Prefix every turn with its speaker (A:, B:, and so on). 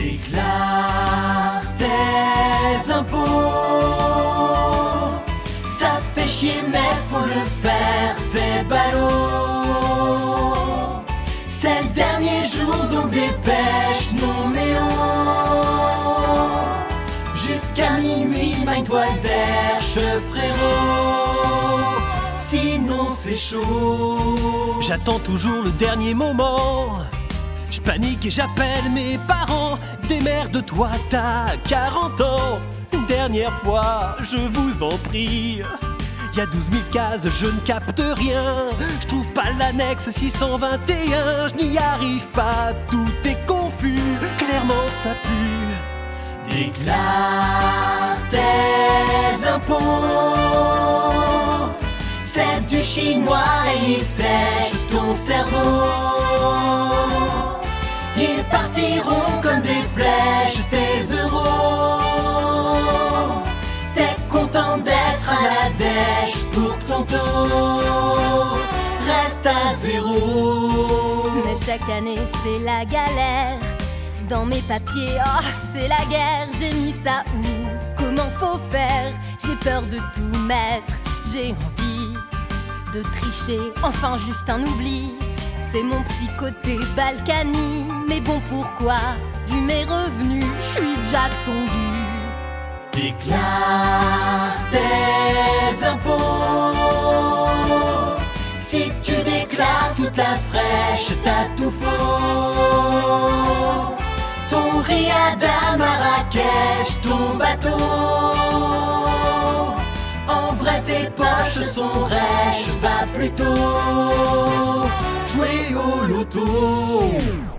A: Déclare tes impôts. Ça fait chier mais faut le faire, c'est ballot. C'est le dernier jour donc dépêche, non mais oh. Jusqu'à minuit, maille-toi le derche, frérot. Sinon c'est chaud.
B: J'attends toujours le dernier moment. Je panique et j'appelle mes parents. Démerde-toi, t'as 40 ans. Une dernière fois, je vous en prie. Y a 12 000 cases, je ne capte rien. Je trouve pas l'annexe 621. Je n'y arrive pas, tout est confus. Clairement ça pue.
A: Déclare tes impôts. C'est du chinois et il sèche ton cerveau. Ils partiront comme des flèches, tes euros. T'es content d'être à la dèche pour que ton taux reste à zéro.
C: Mais chaque année c'est la galère. Dans mes papiers, oh c'est la guerre. J'ai mis ça où? Comment faut faire? J'ai peur de tout mettre. J'ai envie de tricher, enfin juste un oubli. C'est mon petit côté Balkany. Mais bon pourquoi? Vu mes revenus, je suis déjà tondu.
A: Déclare tes impôts. Si tu déclares toute la fraîche, t'as tout faux. Ton riad à Marrakech, ton bateau. En vrai tes poches sont rêches, va plutôt jouer au loto.